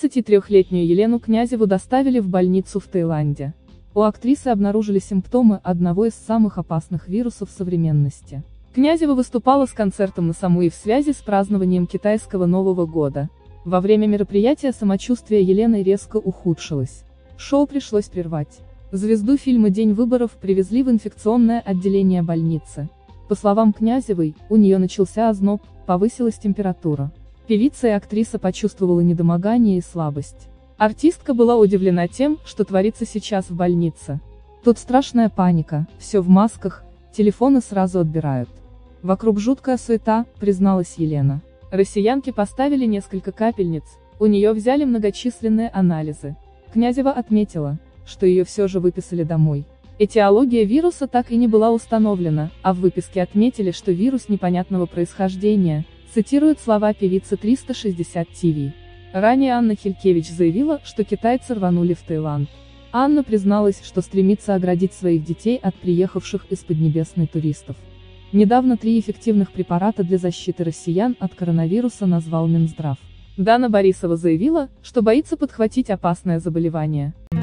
33-летнюю Елену Князеву доставили в больницу в Таиланде. У актрисы обнаружили симптомы одного из самых опасных вирусов современности. Князева выступала с концертом на Самуи в связи с празднованием китайского Нового года. Во время мероприятия самочувствие Елены резко ухудшилось. Шоу пришлось прервать. Звезду фильма «День выборов» привезли в инфекционное отделение больницы. По словам Князевой, у нее начался озноб, повысилась температура. Певица и актриса почувствовала недомогание и слабость. Артистка была удивлена тем, что творится сейчас в больнице. Тут страшная паника, все в масках, телефоны сразу отбирают. Вокруг жуткая суета, призналась Елена. Россиянки поставили несколько капельниц, у нее взяли многочисленные анализы. Князева отметила, что ее все же выписали домой. Этиология вируса так и не была установлена, а в выписке отметили, что вирус непонятного происхождения, цитирует слова певицы 360 ТВ. Ранее Анна Хилькевич заявила, что китайцы рванули в Таиланд. Анна призналась, что стремится оградить своих детей от приехавших из Поднебесной туристов. Недавно 3 эффективных препарата для защиты россиян от коронавируса назвал Минздрав. Дана Борисова заявила, что боится подхватить опасное заболевание.